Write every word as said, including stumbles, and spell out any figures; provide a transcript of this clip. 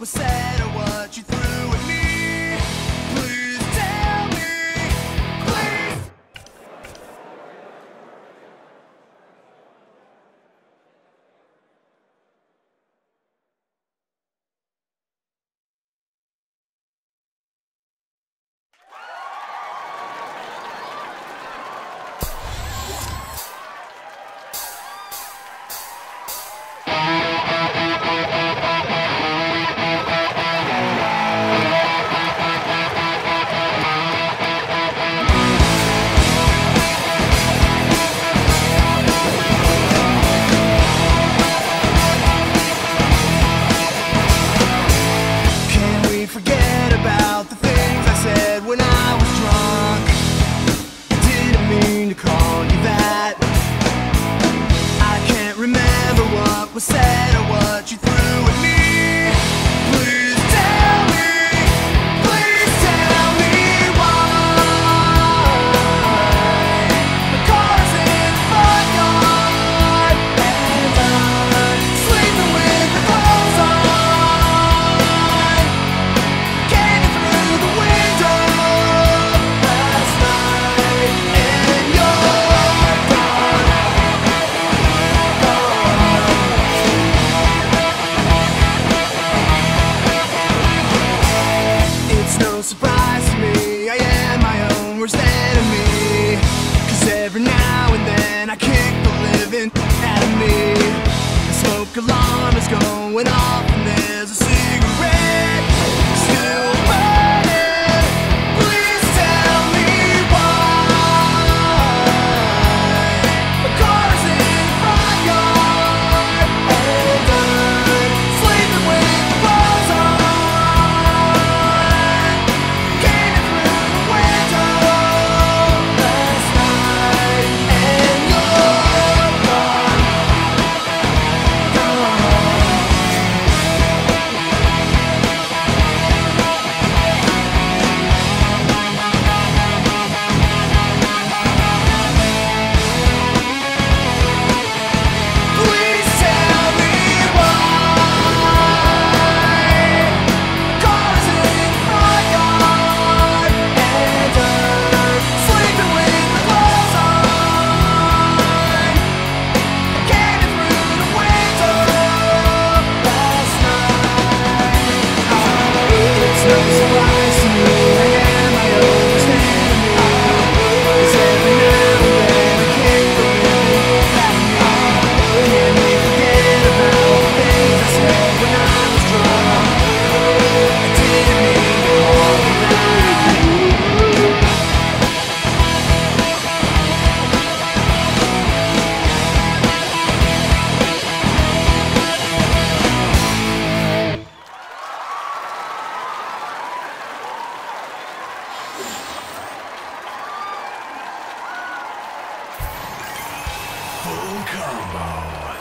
was said or what you threw at me. Please tell me, please. Was said or what you threw at me. Please tell me, please tell me why. The car's in the front yard and I'm sleeping with the clothes on. Came through the window last night and you're gone, gone. It's no surprise to me, I am my own worst enemy. Cause every now and then I kick the living out of me. The smoke alarm is going off and there's a cigarette still burning. Please tell me why. The car's in the front yard and I'm sleeping with the clothes on. Full combo.